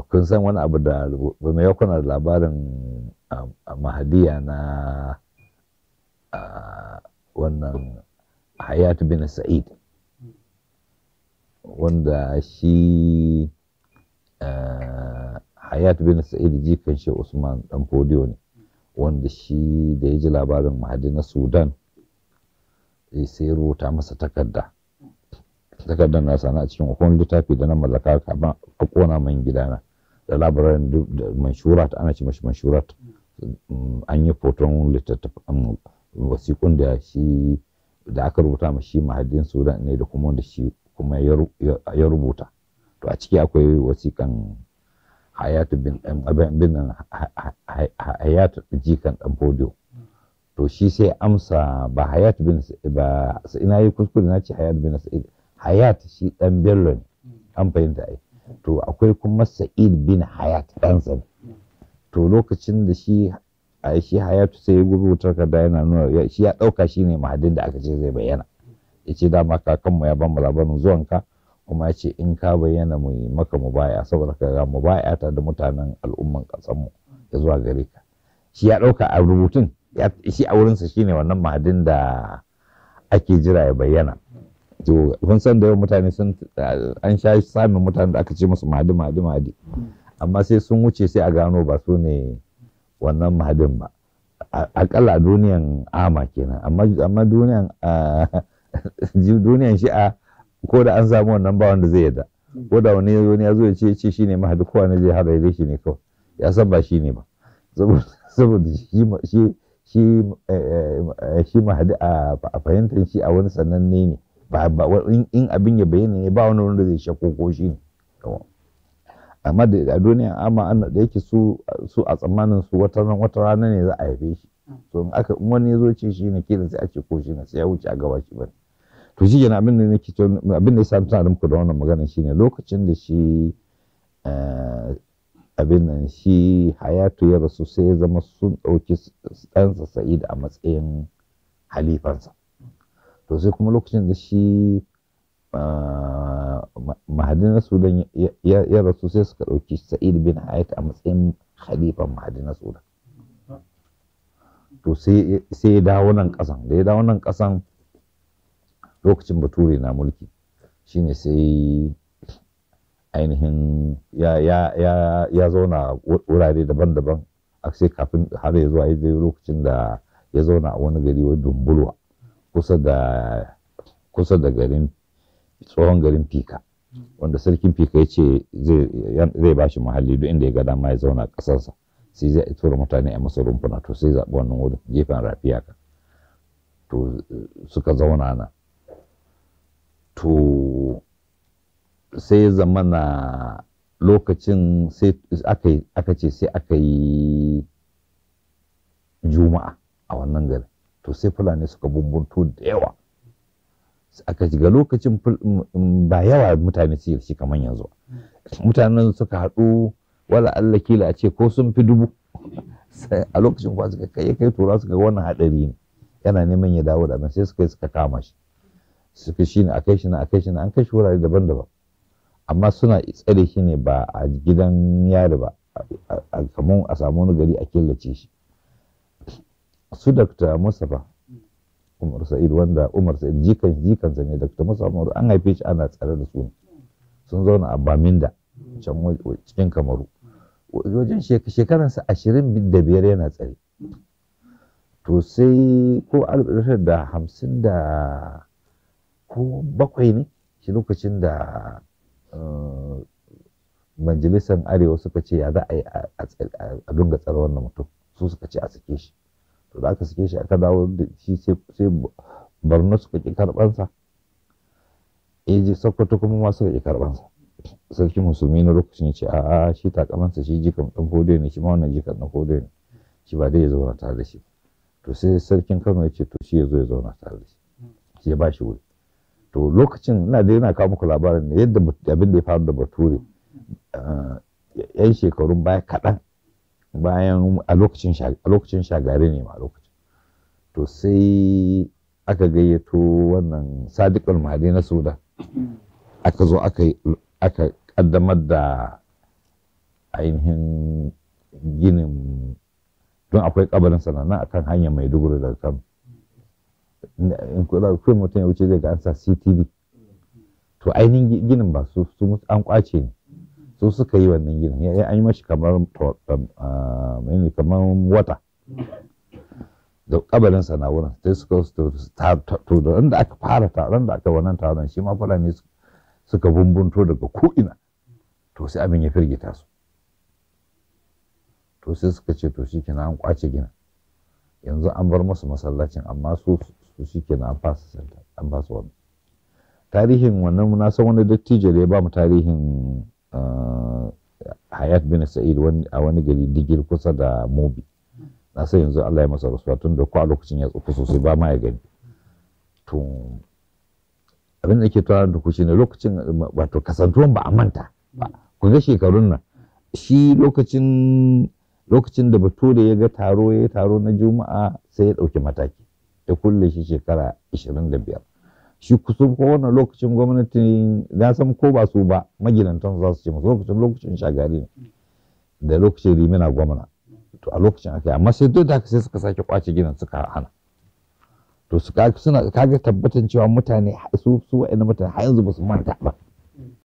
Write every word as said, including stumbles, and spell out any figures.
kun san wani abu da ba mai yakuna da labarin mahadiya na wannan Hayat bin Sa'id, wanda shi Hayat bin Sa'id jikan shi Usman dan Fodiyo ne, wanda shi da ya ji labarin mahadi na Sudan sai rubuta masa takarda takardar na sana a cikin hukun littafi da na mallaka kama a kona man gidana da labarin manshurat, ana ce mashi manshurat. An yi foton littattafan wasiƙun da shi da aka rubuta ma shi mahadin Sudan ne da kuma wanda shi kuma ya rubuta. To a ciki akwai wasiƙan Hayat bin bin Hayat jikan dan Fodiyo. To shi sai amsa ba Hayat bin ba, ina yi kuskure na ce Hayat bin Sa'id, Hayat shi dan Bello ne, an fahimta ai. To akwai kuma Sa'id bin Hayat ɗansa ne. To lokacin da shi a shi Hayatu sai ya rubuta takarda yana nuna shi ya ɗauka shi ne mahadin da aka ce zai bayyana. Ya ce dama kakanmu ya ban mu labarin zuwanka, kuma ya ce in ka bayyana mu yi maka mubaya, saboda ka ga mubaya ta da mutanen al'umman ƙasarmu ya zuwa gare ka. Shi ya ɗauka a rubutun shi a wurinsa shi ne wannan mahadin da ake jira ya bayyana. To kun san da yawan mutane sun an sha samun mutanen da aka ce musu mahadi mahadi mahadi, amma sai sun wuce sai a gano ba su ne wannan mahadin ba. Akalla a duniyan ama kenan, amma duniyan duniyan shi'a ko da an samu wannan ba wanda zai yadda. Ko da wani wani ya zo ya ce ce shine mahadi, kowa ne zai hada shi ne kawai ya san ba shi ne ba, saboda shi shi shi shi mahadi a fahimtar shi a wani sananne ne ba in abin ya bayyana ne ba wani wanda zai shakko ko shi ne. Amma da a duniya amma an da yake su su a tsammanin su wata ran wata rana ne za a haife shi, to in aka in wani ya zo ce shi ne kila sai a ce ko shi ne sai ya wuce a gaba shi bane. To shi kenan abin da nake to abin da yasa tana da muku da wannan magana shine lokacin da shi abin nan shi Hayatu ya rasu sai ya zama sun ɗauki ɗansa Sa'id a matsayin halifansa. To sai kuma lokacin da shi mahadi na Sudan ya rasu sai suka ɗauki Sa'id bin Hayat a matsayin khalifan mahadi na Sudan. To sai ya dawo nan ƙasan, da ya dawo nan ƙasan lokacin Bature na mulki shine sai ainihin ya ya ya ya zauna wurare daban-daban a sai kafin har ya zuwa ya lokacin da ya zauna a wani gari wai Dumbulwa kusa da kusa da garin tsohon garin Fika, wanda sarkin Fika ya ce zai ba shi muhalli duk inda ya ga dama ya zauna a ƙasarsa, sai zai tura mutane a masa rumfuna. To sai zaɓi wannan wurin gefen rafiya ka, to suka zauna na. To sai ya zama na lokacin sai aka ce sai aka yi juma'a a wannan gari, to sai fulani suka bumbunto da yawa. Aka shiga lokacin ba yawa mutane su shi kamar yanzu, mutanen suka haɗu wala Allah kila a ce ko sun fi dubu. A lokacin kuwa suka kai kai tura suka ga wannan haɗari ne yana neman ya dawo da abin, sai suka yi suka kama shi, suka shi ne a kai shi na a kai shi na an kai shi wurare daban-daban, amma suna tsare shi ne ba a gidan yari ba, kamar a samu wani gari a killace shi. Su Dakta Mustapha Umar Sa'id, wanda Umar Sa'id jikan jikansa ne, Dakta Mustapha Umar an haife shi ana tsare da su, sun zauna a Baminda can cikin Kamaru wajen shekaransa ashirin da biyar yana tsare. To sai ko alif da hamsin da ko bakwai ne shi lokacin da majalisar Arewa suka ce ya za a yi a dunga tsare wannan mutum, su suka ce a sake shi. To da aka sake shi aka dawo da shi sai Borno suka ƙi karɓansa, Eji Sokoto kuma ma suka ƙi karɓansa. Sarki musulmi na lokacin ya ce a'a shi takamansa shi jikan ɗan Fodiyo ne, shi ma wannan jikan ɗan Fodiyo ne, shi ba dai ya zauna tare da shi. To sai sarkin Kano ya ce to shi ya zo ya zauna tare da shi, shi ya ba shi wuri. To lokacin ina da yana kawo muku labarin ne yadda abin da ya faru da Bature yan shekarun baya kaɗan bayan a lokacin a lokacin Shagari ne ma a lokacin. To sai aka gayyato wannan Sadiq al-Mahdi na Sudan, aka zo aka aka kaddamar da ainihin ginin, don akwai kabarin sanana akan hanyar Maiduguri daga Kano. In kula kuma mutum ya wuce zai ga an sa C T V. To ainihin ginin ba su an kwace ne, su suka yi wannan ginin, ya an yi mashi kamar kamar wata da kabarin sana wurin, sai suka to da inda aka fara taron da aka wannan taron shi ma Fulani suka bumbunto daga ko'ina, to sai abin ya firgita su, to sai suka ce to shi kenan an kwace ginin, yanzu an bar musu masallacin amma su su shi kenan an fasa santa an ba su wannan tarihin wannan. Na san wani dattijo da ya ba mu tarihin Hayat bin Sa'id a wani gari Digil kusa da Mobi. Na san yanzu Allah ya masa rasuwa tun da ko a lokacin ya tsufa sosai ba ma ya gani. To abin da ke tara da ku shine lokacin wato kasantuwan ba a manta ba. Ku ga shekarun nan shi lokacin lokacin da Bature ya ga taro ya taro na Juma'a sai ya ɗauki mataki ya kulle shi shekara ashirin da biyar. Shi kusan ko wannan lokacin gwamnati na san ko ba su ba maginantan za su ce masu lokacin lokacin Shagari ne da lokacin Rimina gwamna, to a lokacin aka yi, amma sai duk da haka sai suka sake kwace ginin suka hana. To su suna kaga tabbatan cewa mutane su su wa'annan mutane har yanzu ba su manta ba.